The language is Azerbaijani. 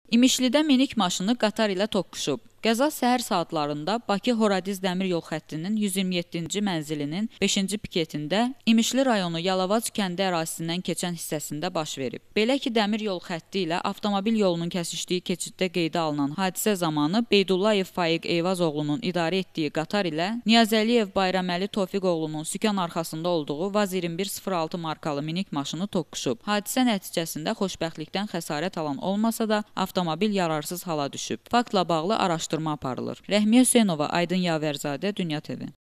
İmişlidə minik maşını qatar ilə toqquşub. Qəza səhər saatlarında Bakı-Horadiz dəmir yol xəttinin 127-ci mənzilinin 5-ci piketində İmişli rayonu Yalavac kəndi ərazisindən keçən hissəsində baş verib. Belə ki, dəmir yol xətti ilə avtomobil yolunun kəsişdiyi keçiddə qeydə alınan hadisə zamanı Beydullayev Faiq Eyvazoğlunun idarə etdiyi qatar ilə Niyazəliyev Bayraməli Tofiqoğlunun sükan arxasında olduğu Vaz 2106 markalı minik maşını toqquşub. Hadisə nəticəsində xoşbəxtlikdən xəsarət alan olmasa da avtomobil yararsız hala düşüb. Faktla bağlı araşdırma aparılır. Rəhmiyə Hüseynova, Aydın Yavərzadə, Dünya TV.